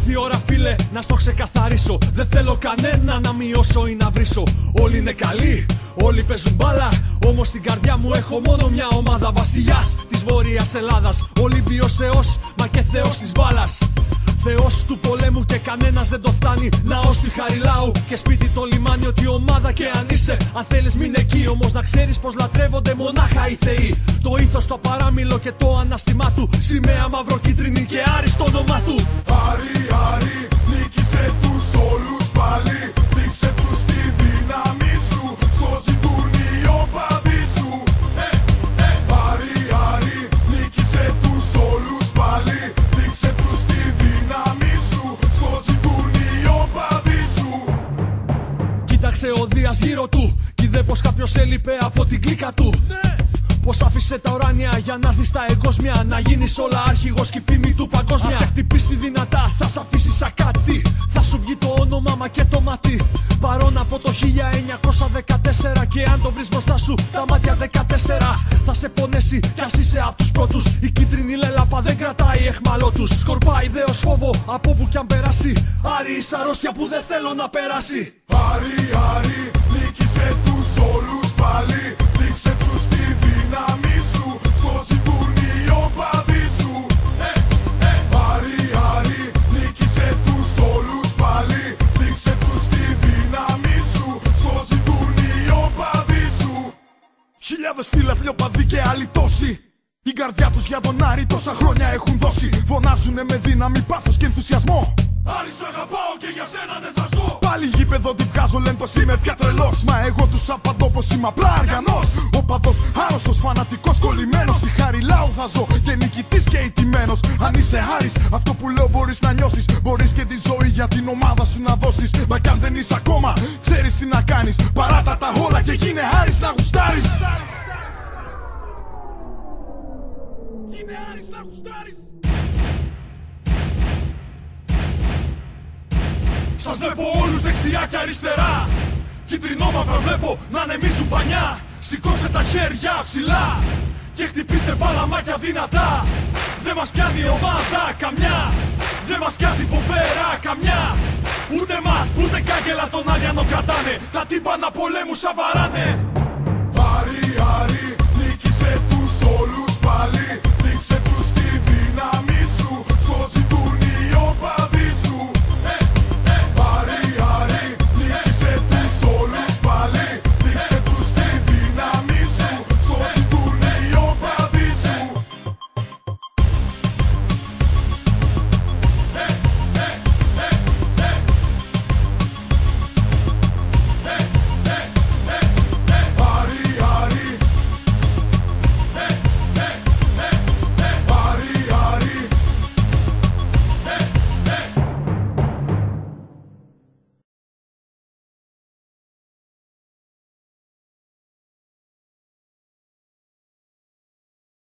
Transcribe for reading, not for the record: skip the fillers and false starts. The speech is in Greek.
Ήρθε η ώρα φίλε να στο ξεκαθαρίσω. Δεν θέλω κανένα να μειώσω ή να βρίσω. Όλοι είναι καλοί, όλοι παίζουν μπάλα. Όμως στην καρδιά μου έχω μόνο μια ομάδα. Βασιλιάς της Βόρειας Ελλάδας, Ολύμπιος Θεός, μα και Θεός της μπάλας. Θεός του πολέμου και κανένας δεν το φτάνει. Ναός του Χαριλάου και σπίτι το λιμάνι. Ότι ομάδα και αν είσαι, αν θέλεις μην εκεί. Όμως να ξέρεις πως λατρεύονται μονάχα οι θεοί. Το ήθος, το παράμιλο και το ανάστημά του. Σημαία μαυροκίτρινη και Άρη στο όνομά του. Άρη, Άρη, νίκησε τους όλους πάλι. Δείξε τους τη δύναμη σου. Στο ζητούν οι οπαδοί σου. Άρη, Άρη, νίκησε τους όλους πάλι. Δείξε τους τη δύναμη σου. Στο ζητούν οι οπαδοί σου. Κοίταξε ο Δίας γύρω του. Κι είδε πως κάποιος έλειπε από την κλίκα του. Πως άφησε τα ουράνια για να έρθει στα εγκόσμια. Να γίνεις όλα άρχηγος και η φήμη του παγκόσμια. Θα σε χτυπήσει δυνατά, θα σ' αφήσει σαν κάτι. Θα σου βγει το όνομα μα και το μάτι. Παρόν από το 1914. Και αν το βρεις μπροστά σου τα μάτια 14. Θα σε πονέσει κι ας είσαι απ' τους πρώτους. Η κίτρινη λέλαπα δεν κρατάει εχμαλό τους. Σκορπάει δέος φόβο από που κι αν περάσει. Άρη εις αρρώστια που δεν θέλω να περάσει. Άρη, Άρη, νίκησε τους όλους πάλι. Δείξε τους τη δύναμη σου. Στο ζητούν οι οπαδοί σου. Άρη, Άρη, νίκησε τους όλους πάλι. Δείξε τους τη δύναμη σου. Στο ζητούν οι οπαδοί σου. Χιλιάδες φίλαθλοι οπαδοί και άλλοι τόσοι. Την καρδιά τους για τον Άρη τόσα χρόνια έχουν δώσει. Φωνάζουνε με δύναμη, πάθος και ενθουσιασμό. Άρη σ' αγαπάω και για σένα δεν θα ζω. Πάλι γήπεδο τη βγάζω, λένε πως είμαι πια τρελός. Μα εγώ τους απαντώ πως είμαι απλά αργανός. Οπαδός, άρρωστος, φανατικός, κολλημένος. Στη Χαριλάου θα ζω και νικητής και ηττημένος. Αν είσαι Άρης, αυτό που λέω μπορείς να νιώσεις. Μπορείς και τη ζωή για την ομάδα σου να δώσεις. Μα κι αν δεν είσαι ακόμα, ξέρεις τι να κάνεις. Παράτα τα όλα και γίνε Άρης να γουστάρεις. Γίνε Άρης να γουστάρεις. Σας βλέπω όλους δεξιά και αριστερά. Κίτρινο μαύρο βλέπω να ανεμίζουν πανιά. Σηκώστε τα χέρια ψηλά και χτυπήστε παλαμάκια δυνατά. Δεν μας πιάνει η ομάδα καμιά. Δεν μας πιάζει φοβερά καμιά. Ούτε ματ, ούτε κάγκελα τον Άριανο κρατάνε. Τα τύμπανα πολέμου σαβαράνε.